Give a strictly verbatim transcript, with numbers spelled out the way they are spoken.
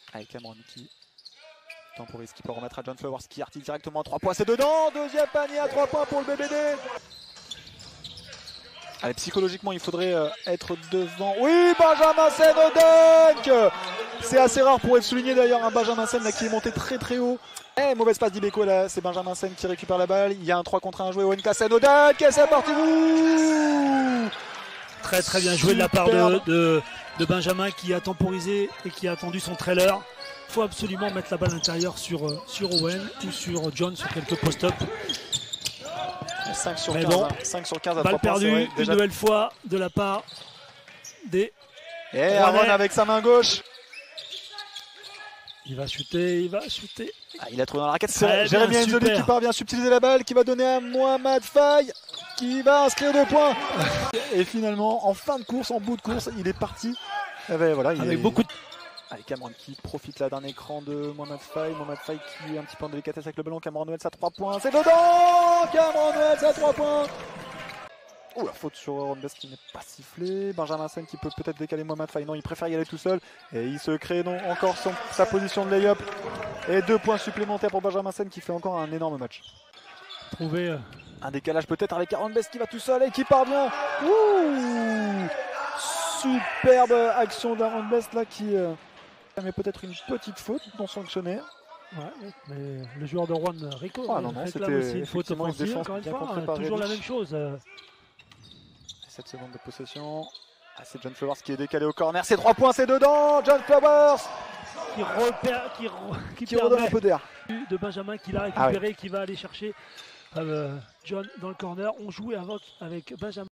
Avec Cameron qui temporise, qui peut remettre à John Flowers qui artille directement à trois points. C'est dedans, deuxième panier à trois points pour le B B D. Allez, psychologiquement, il faudrait euh, être devant. Oui, Benjamin Sen au dunk. C'est assez rare pour être souligné d'ailleurs, un Benjamin Sen là, qui est monté très très haut. Eh, mauvaise passe d'Ibeko là, c'est Benjamin Sen qui récupère la balle. Il y a un trois contre un joué, Owen Klassen au dunk et c'est parti. Ouh, très très bien joué de la part de, de, de Benjamin qui a temporisé et qui a attendu son trailer. Il faut absolument mettre la balle à l'intérieur sur, sur Owen ou sur John sur quelques post-up. cinq sur Mais quinze, bon, hein. cinq sur quinze à balle trois points, perdue vrai, une déjà. nouvelle fois de la part des Et Aaron avec sa main gauche. Il va shooter, il va shooter. Ah, il a trouvé dans la raquette. C'est Jérémy Enzoli qui parvient à subtiliser la balle, qui va donner à Mohamed Faye, qui va inscrire deux points. Et finalement, en fin de course, en bout de course, il est parti. Et ben, voilà, il Avec est... beaucoup de... Allez, Cameron qui profite là d'un écran de Mohamed Faye. Mohamed Faye qui est un petit peu en délicatesse avec le ballon. Cameron Wells à trois points. C'est dedans. Cameron Wells à trois points. Oh, la faute sur Aaron Best qui n'est pas sifflée. Benjamin Sen qui peut peut-être décaler Mohamed Faye. Non, il préfère y aller tout seul. Et il se crée donc encore son, sa position de lay-up. Et deux points supplémentaires pour Benjamin Sen qui fait encore un énorme match. Trouver euh... un décalage peut-être avec Aaron Best qui va tout seul et qui parvient. Ouh, superbe action d'Aaron Best là qui euh, met peut-être une petite faute non sanctionnée. Ouais, mais le joueur de Rouen Rico ah, non, non, réclame aussi une faute une offensive. défense Encore une bien fois, contrée par toujours la Rebic. même chose. sept secondes de possession. Ah, c'est John Flowers qui est décalé au corner. C'est trois points, c'est dedans. John Flowers qui repère, qui, re, qui, qui redonne un peu d'air. De Benjamin qui l'a récupéré, ah, ouais. qui va aller chercher euh, John dans le corner. On jouait avec, avec Benjamin.